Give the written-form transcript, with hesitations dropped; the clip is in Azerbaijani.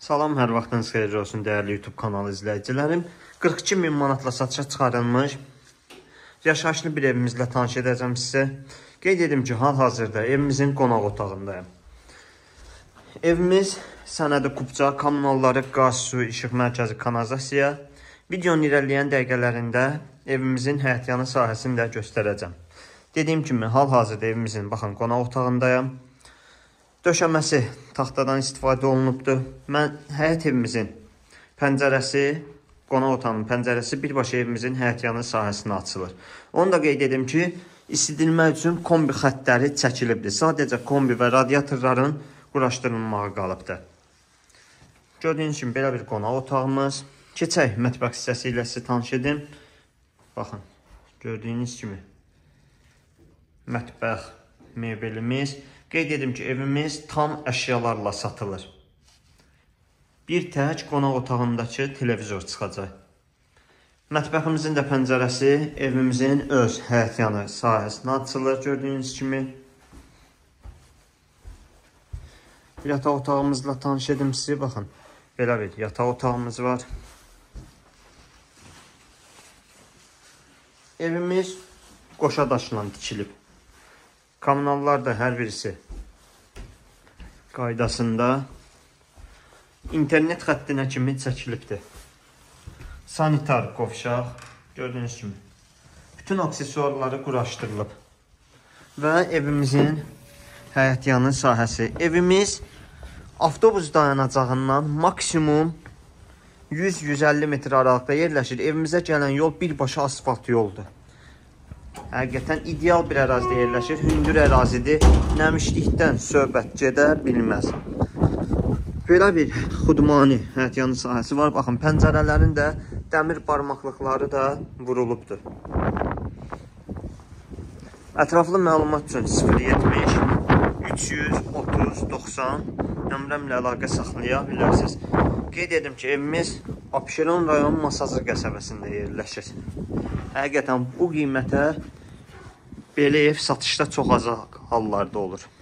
Salam, hər vaxtınız xeyirli olsun dəyərli YouTube kanalı izləyicilərim. 42 min manatla satışa çıxarılmış yaşayışlı bir evimizlə tanış edəcəm sizə. Qeyd edim ki, hal-hazırda evimizin qonaq otağındayım. Evimiz sənədi kubca, kommunalları, qaz, su, işıq mərkəzi, kanalizasiya. Videonun irəliləyən dəqiqələrində evimizin həyətyanı sahəsini də göstərəcəm. Dediyim kimi, hal-hazırda evimizin baxın qonaq otağındayım. Döşəməsi taxtadan istifadə olunubdur. Həyət evimizin pəncərəsi, qonaq otağının pəncərəsi birbaşa evimizin həyətyanı sahəsinə açılır. Onu da qeyd edim ki, isidilmək üçün kombi xəttləri çəkilibdir. Sadəcə kombi və radiatorların quraşdırılmağı qalıbdır. Gördüyünüz kimi belə bir qonaq otağımız. Keçək mətbəx hissəsi ilə sizi tanış edim. Baxın, gördüyünüz kimi mətbəx mebelimiz. Qeyd edim ki, evimiz tam əşyalarla satılır. Bir tək qonaq otağındakı televizor çıxacaq. Mətbəximizin də pəncərəsi evimizin öz həyətyanı sahəsinə açılır, gördüyünüz kimi. Yataq otağımızla tanış edim sizi, baxın. Belə bir yataq otağımız var. Evimiz qoşa daşla tikilib. Kommunallar da hər birisi qaydasında. İnternet xəttinə kimi çəkilibdir. Sanitar qovşaq, gördüyünüz kimi. Bütün aksesuarları quraşdırılıb. Və evimizin həyətyanı sahəsi. Evimiz avtobus dayanacağından maksimum 100-150 metr aralıqda yerləşir. Evimizə gələn yol birbaşa asfalt yoldur. Həqiqətən ideal bir ərazidə yerləşir. Hündür ərazidir. Nəmişlikdən söhbət gedə bilməz. Belə bir xudmani həyətyanı sahəsi var. Baxın, pəncərələrin də dəmir barmaqlıqları da vurulubdur. Ətraflı məlumat üçün 070 330 90 nömrəmlə əlaqə saxlaya bilərsiniz. Qeyd edim ki, evimiz Abşeron rayon Masazır qəsəbəsində yerləşir. Həqiqətən bu qiymətə belə ev satışda çox az hallarda olur.